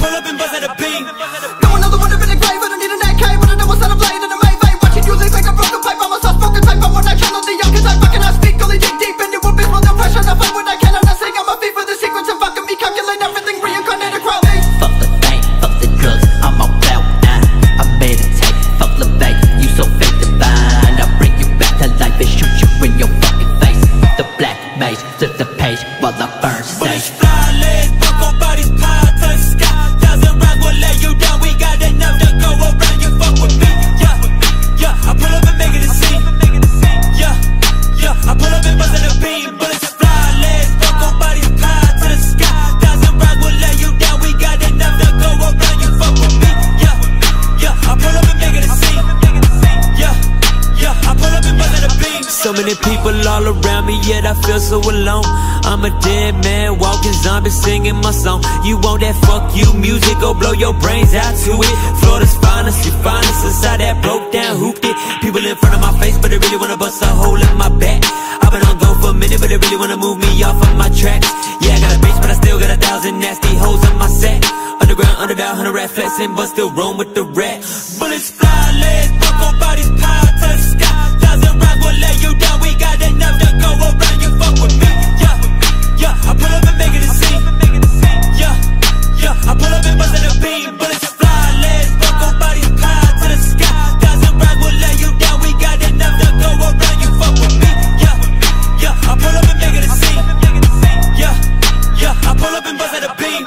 pull up and bust at a beam. No another one up in the grave, I don't need an AK, but I know what's on a blade and a Maybach. Watching you like a broken pipe, I'm a soft-spoken type. I wanna kill all the young cause I fucking I speak. Only dig deep into a bitch, no pressure, I fight what I can. I'm not saying I'm a thief for the secrets and fucking me. Calculate everything, reincarnate a crowd. Fuck the bank, fuck the drugs, I'm all about I meditate, fuck the bank, you so fake divine. I'll bring you back to life and shoot you in your fucking face. The black maze, flip the page while I burn safe. Fly legs, fuck on bodies, pie to the sky. 1,000 rounds will lay you down, we got enough to go around. You fuck with me, yeah, yeah. I pull up and make it a scene, yeah, yeah. I pull up and bust at a beam. Bullets fly legs, fuck on bodies, pie to the sky. 1,000 rounds will lay you down, we got enough to go around. You fuck with me, yeah, yeah. I pull up and make it a scene, yeah, yeah. I pull up and bust at a beam. So many people all around me, yet I feel so alone. I'm a dead man, walking zombie, singing my song. You want that fuck you music, go blow your brains out to it. Florida's finest, you find us inside that broke down hooped it. People in front of my face, but they really wanna bust a hole in my back. I've been on go for a minute, but they really wanna move me off of my tracks. Yeah, I got a bitch, but I still got 1,000 nasty hoes in my sack. Underground, underdog, 100 rat flexing, but still roam with the rat. Bullets fly, legs, fuck on bodies, pie to the sky. 1,000 rounds will lay you down, we got enough to go around. You fuck with me, yeah, yeah. I pull up and make it a scene, yeah, yeah. I pull up and bust at a beam. Bullets fly, legs, fuck on bodies, pie to the sky. 1,000 rounds will lay you down, we got enough to go around. You fuck with me, yeah, yeah. I pull up and make it a scene, yeah, yeah. I pull up and bust at a beam.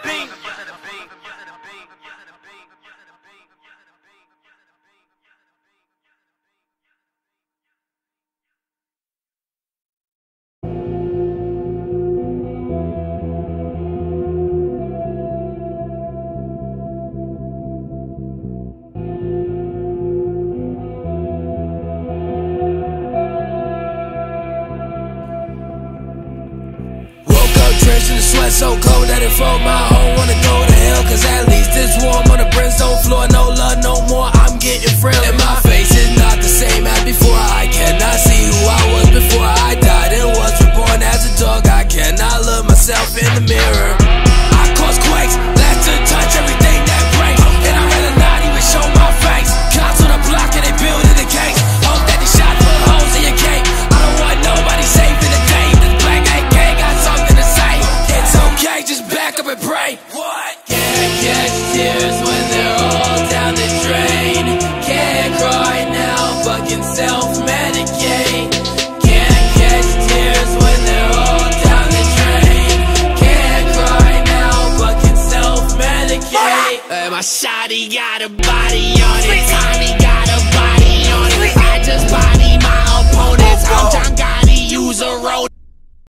Drenched in the sweat so cold that it froze my home. Wanna go to hell cause at least it's warm on the brimstone floor. No love no more, I'm getting frail. And my face is not the same as before. I cannot see who I was before I died and was reborn as a dog. I cannot look myself in the mirror. I cause quakes, last to touch everything that breaks. And I'd rather not even show my face. Cops on the block and they building the case. Hope that they shot put holes in your cake. I don't want nobody safe in the day. This black AK got something to say. It's okay, just back up and pray. What? Can't catch tears when they're all down the drain. Can't cry now, fucking self-medicate. Can't catch tears when they're all down the drain. Can't cry now, fucking self-medicate. My shawty got a body on it, Tommy got a body.